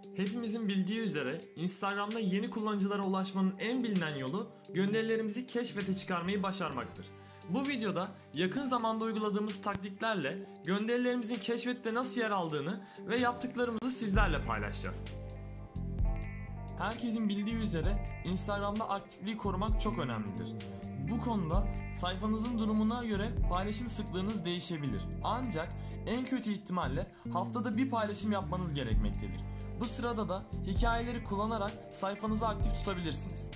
Hepimizin bildiği üzere Instagram'da yeni kullanıcılara ulaşmanın en bilinen yolu gönderilerimizi keşfete çıkarmayı başarmaktır. Bu videoda yakın zamanda uyguladığımız taktiklerle gönderilerimizin keşfette nasıl yer aldığını ve yaptıklarımızı sizlerle paylaşacağız. Herkesin bildiği üzere Instagram'da aktifliği korumak çok önemlidir. Bu konuda sayfanızın durumuna göre paylaşım sıklığınız değişebilir. Ancak en kötü ihtimalle haftada bir paylaşım yapmanız gerekmektedir. Bu sırada da hikayeleri kullanarak sayfanızı aktif tutabilirsiniz.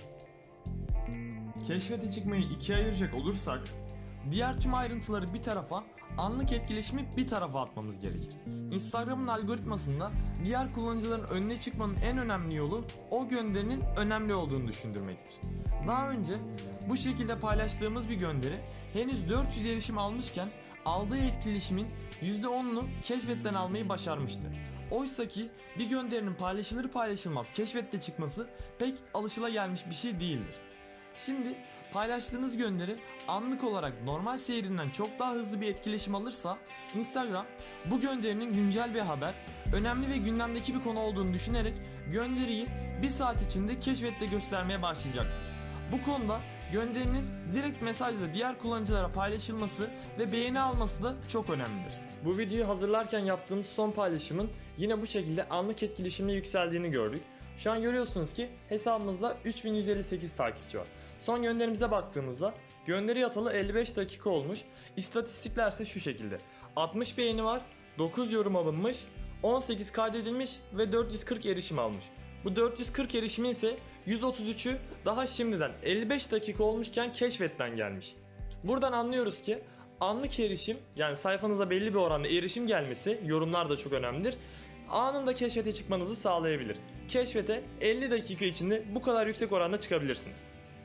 Keşfete çıkmayı ikiye ayıracak olursak, diğer tüm ayrıntıları bir tarafa, anlık etkileşimi bir tarafa atmamız gerekir. Instagram'ın algoritmasında diğer kullanıcıların önüne çıkmanın en önemli yolu o gönderinin önemli olduğunu düşündürmektir. Daha önce bu şekilde paylaştığımız bir gönderi henüz 400 erişim almışken aldığı etkileşimin %10'unu keşfetten almayı başarmıştı. Oysaki bir gönderinin paylaşılır paylaşılmaz keşfette çıkması pek alışılagelmiş bir şey değildir. Şimdi paylaştığınız gönderi anlık olarak normal seyrinden çok daha hızlı bir etkileşim alırsa Instagram bu gönderinin güncel bir haber, önemli ve gündemdeki bir konu olduğunu düşünerek gönderiyi bir saat içinde keşfette göstermeye başlayacaktır. Bu konuda gönderinin direkt mesajla diğer kullanıcılara paylaşılması ve beğeni alması da çok önemlidir. Bu videoyu hazırlarken yaptığımız son paylaşımın yine bu şekilde anlık etkileşimle yükseldiğini gördük. Şu an görüyorsunuz ki hesabımızda 3158 takipçi var. Son gönderimize baktığımızda gönderi atalı 55 dakika olmuş. İstatistikler ise şu şekilde: 60 beğeni var, 9 yorum alınmış, 18 kaydedilmiş ve 440 erişim almış. Bu 440 erişimin ise 133'ü daha şimdiden 55 dakika olmuşken keşfetten gelmiş. Buradan anlıyoruz ki anlık erişim, yani sayfanıza belli bir oranda erişim gelmesi, yorumlar da çok önemlidir, anında keşfete çıkmanızı sağlayabilir. Keşfete 50 dakika içinde bu kadar yüksek oranda çıkabilirsiniz.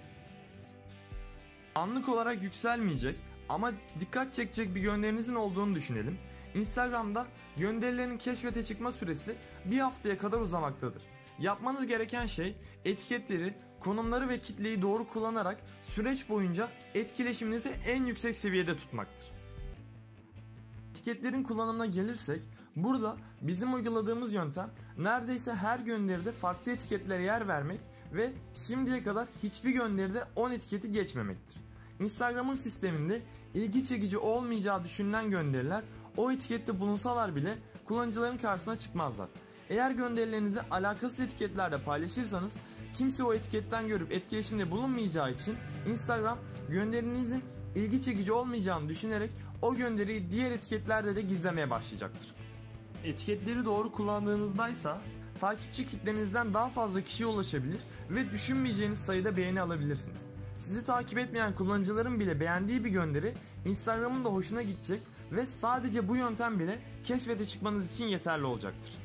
Anlık olarak yükselmeyecek ama dikkat çekecek bir gönderinizin olduğunu düşünelim. Instagram'da gönderilerin keşfete çıkma süresi bir haftaya kadar uzamaktadır. Yapmanız gereken şey etiketleri, konumları ve kitleyi doğru kullanarak süreç boyunca etkileşiminizi en yüksek seviyede tutmaktır. Etiketlerin kullanımına gelirsek, burada bizim uyguladığımız yöntem neredeyse her gönderide farklı etiketlere yer vermek ve şimdiye kadar hiçbir gönderide 10 etiketi geçmemektir. Instagram'ın sisteminde ilgi çekici olmayacağı düşünülen gönderiler o etikette bulunsalar bile kullanıcıların karşısına çıkmazlar. Eğer gönderilerinizi alakasız etiketlerle paylaşırsanız kimse o etiketten görüp etkileşimde bulunmayacağı için Instagram gönderinizin ilgi çekici olmayacağını düşünerek o gönderiyi diğer etiketlerde de gizlemeye başlayacaktır. Etiketleri doğru kullandığınızdaysa takipçi kitlenizden daha fazla kişiye ulaşabilir ve düşünmeyeceğiniz sayıda beğeni alabilirsiniz. Sizi takip etmeyen kullanıcıların bile beğendiği bir gönderi Instagram'ın da hoşuna gidecek ve sadece bu yöntem bile keşfete çıkmanız için yeterli olacaktır.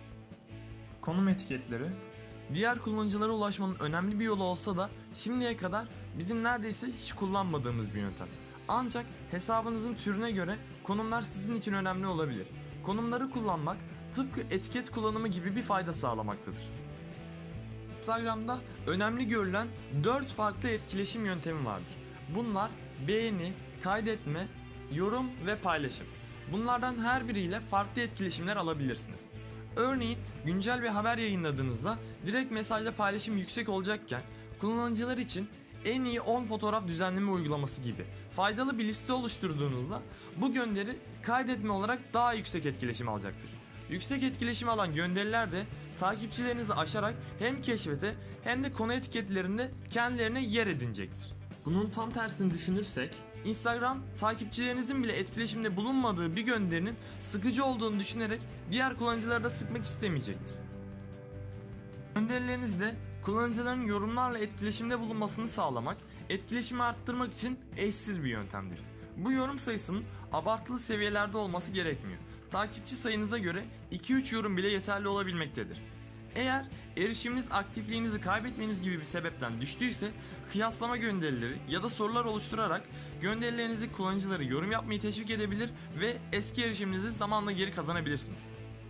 Konum etiketleri diğer kullanıcılara ulaşmanın önemli bir yolu olsa da şimdiye kadar bizim neredeyse hiç kullanmadığımız bir yöntem. Ancak hesabınızın türüne göre konumlar sizin için önemli olabilir. Konumları kullanmak tıpkı etiket kullanımı gibi bir fayda sağlamaktadır. Instagram'da önemli görülen 4 farklı etkileşim yöntemi vardır. Bunlar beğeni, kaydetme, yorum ve paylaşım. Bunlardan her biriyle farklı etkileşimler alabilirsiniz. Örneğin güncel bir haber yayınladığınızda direkt mesajla paylaşım yüksek olacakken kullanıcılar için en iyi 10 fotoğraf düzenleme uygulaması gibi faydalı bir liste oluşturduğunuzda bu gönderi kaydetme olarak daha yüksek etkileşim alacaktır. Yüksek etkileşim alan gönderiler de takipçilerinizi aşarak hem keşfete hem de konu etiketlerinde kendilerine yer edinecektir. Bunun tam tersini düşünürsek, Instagram takipçilerinizin bile etkileşimde bulunmadığı bir gönderinin sıkıcı olduğunu düşünerek diğer kullanıcıları da sıkmak istemeyecektir. Gönderilerinizde kullanıcıların yorumlarla etkileşimde bulunmasını sağlamak, etkileşimi arttırmak için eşsiz bir yöntemdir. Bu yorum sayısının abartılı seviyelerde olması gerekmiyor. Takipçi sayınıza göre 2-3 yorum bile yeterli olabilmektedir. Eğer erişiminiz aktifliğinizi kaybetmeniz gibi bir sebepten düştüyse kıyaslama gönderileri ya da sorular oluşturarak gönderilerinizi kullanıcıları yorum yapmayı teşvik edebilir ve eski erişiminizi zamanla geri kazanabilirsiniz.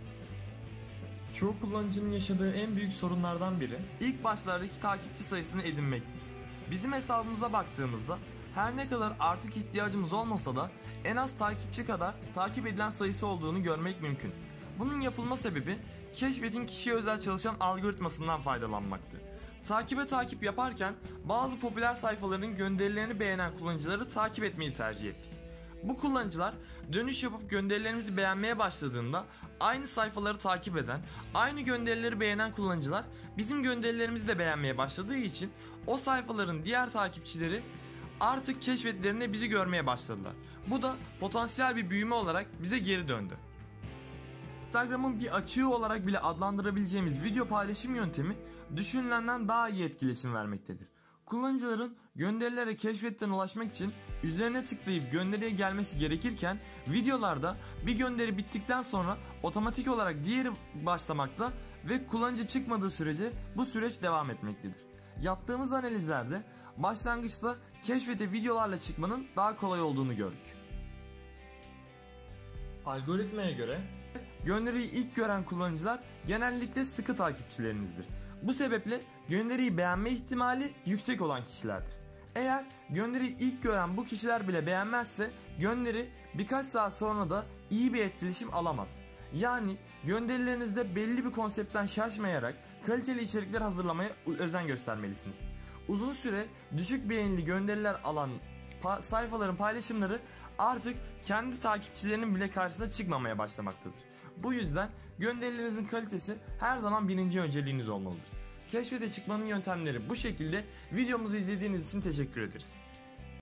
Çoğu kullanıcının yaşadığı en büyük sorunlardan biri ilk başlardaki takipçi sayısını edinmektir. Bizim hesabımıza baktığımızda her ne kadar artık ihtiyacımız olmasa da en az takipçi kadar takip edilen sayısı olduğunu görmek mümkün. Bunun yapılma sebebi Keşfet'in kişiye özel çalışan algoritmasından faydalanmaktı. Takibe takip yaparken bazı popüler sayfaların gönderilerini beğenen kullanıcıları takip etmeyi tercih ettik. Bu kullanıcılar dönüş yapıp gönderilerimizi beğenmeye başladığında aynı sayfaları takip eden, aynı gönderileri beğenen kullanıcılar bizim gönderilerimizi de beğenmeye başladığı için o sayfaların diğer takipçileri artık keşfetlerinde bizi görmeye başladılar. Bu da potansiyel bir büyüme olarak bize geri döndü. Instagram'ın bir açığı olarak bile adlandırabileceğimiz video paylaşım yöntemi düşünülenden daha iyi etkileşim vermektedir. Kullanıcıların gönderilere keşfetten ulaşmak için üzerine tıklayıp gönderiye gelmesi gerekirken videolarda bir gönderi bittikten sonra otomatik olarak diğeri başlamakta ve kullanıcı çıkmadığı sürece bu süreç devam etmektedir. Yaptığımız analizlerde başlangıçta keşfete videolarla çıkmanın daha kolay olduğunu gördük. Algoritmaya göre gönderiyi ilk gören kullanıcılar genellikle sıkı takipçilerinizdir. Bu sebeple gönderiyi beğenme ihtimali yüksek olan kişilerdir. Eğer gönderiyi ilk gören bu kişiler bile beğenmezse gönderi birkaç saat sonra da iyi bir etkileşim alamaz. Yani gönderilerinizde belli bir konseptten şaşmayarak kaliteli içerikler hazırlamaya özen göstermelisiniz. Uzun süre düşük beğenili gönderiler alan sayfaların paylaşımları artık kendi takipçilerinin bile karşısına çıkmamaya başlamaktadır. Bu yüzden gönderilerinizin kalitesi her zaman birinci önceliğiniz olmalıdır. Keşfete çıkmanın yöntemleri bu şekilde. Videomuzu izlediğiniz için teşekkür ederiz.